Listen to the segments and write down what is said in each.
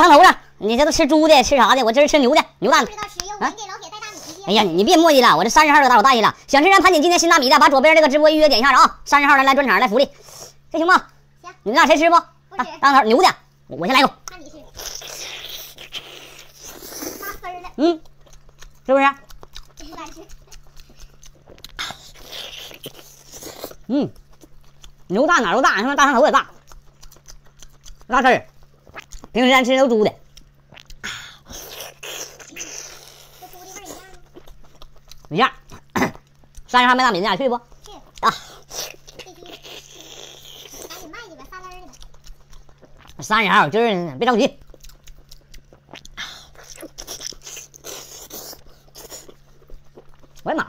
汤头了。你这都吃猪的，吃啥的？我这是吃牛的，牛蛋。 不知道吃，要不你给老铁带大米去。 哎呀，你别磨叽了，我这30号都带我带去了。想吃咱盘锦今天新大米的，把左边这个直播预约点一下啊！30号来专场来福利，这行吗？ 行。 你们俩谁吃不？ 不吃。 当头牛的，我先来一口。 那你吃。发分了。 嗯，是不是？ 不敢吃。 嗯，牛大哪都大，他妈大汤头也大，大事儿。平时咱吃的都猪的。 这猪的味儿一样。30号卖大米，你俩去不？ 去。 啊。 必须。赶紧卖去吧，撒楞的吧。 30号就是别着急。我的妈！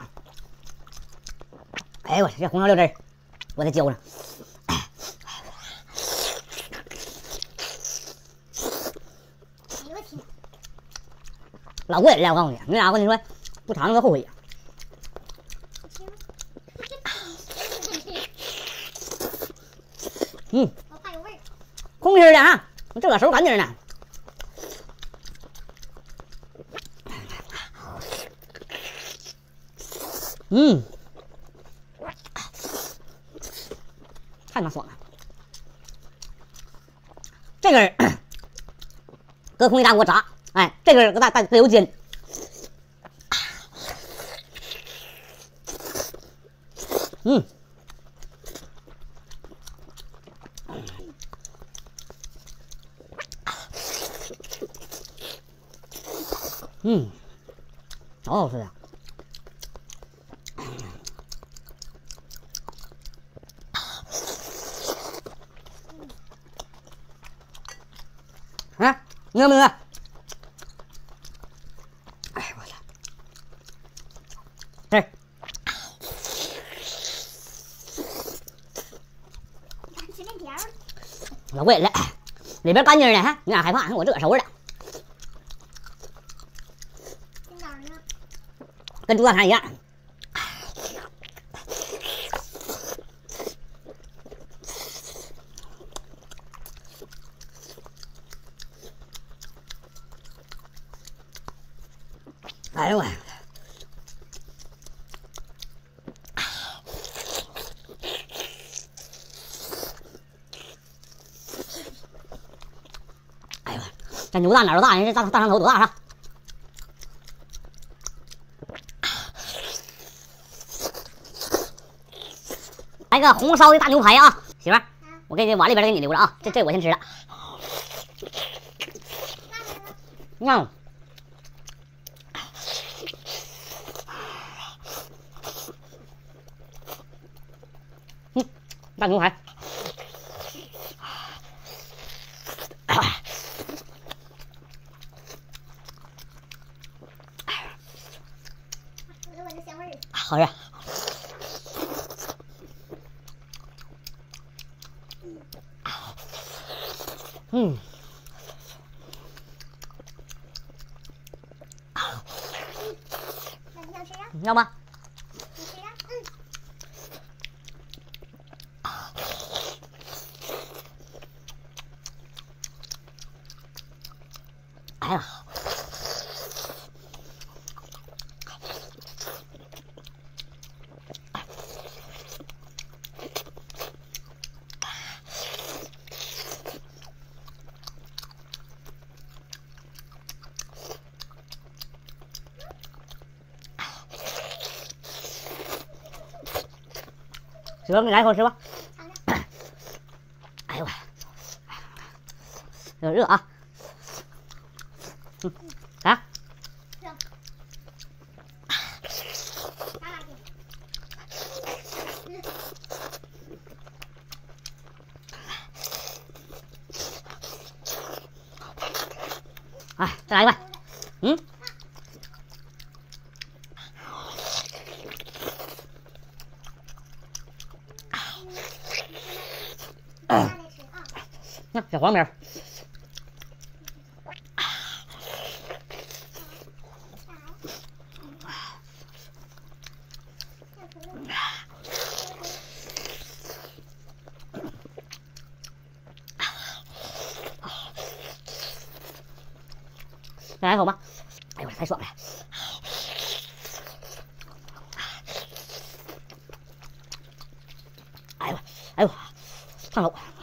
哎呦我这红烧料汁儿，我得浇上。 哎呦我天！ 老过瘾了，我告诉你，你俩我跟你说，不尝都后悔呀。嗯， 我怕有味儿。 空心的啊，这个手干净呢。嗯，太他妈爽了！这根儿搁空气炸锅炸，哎，这根儿搁大油煎。嗯。嗯，好好吃呀！啊，你饿不饿？哎我操！这儿。 吃面条。 老过瘾了，里边干净的哈，你俩害怕？我自个儿收拾的。跟猪大肠一样。哎呦我！哎呦，这牛大哪儿都大，人这大肠头多大是吧？来个红烧的大牛排啊，媳妇儿，我给你碗里边给你留着啊，这我先吃了。嗯。嗯，大牛排。好吃。嗯。 那你想吃啊？ 要吗？ 你吃啊？ 哎呀！媳妇，你来一口吃吧。哎呦我，有点热啊。嗯，来。 热。拿来去。 哎，再来一块。嗯。那小黄苗。 再来一口吧。哎呦，太爽了！哎呦，烫手！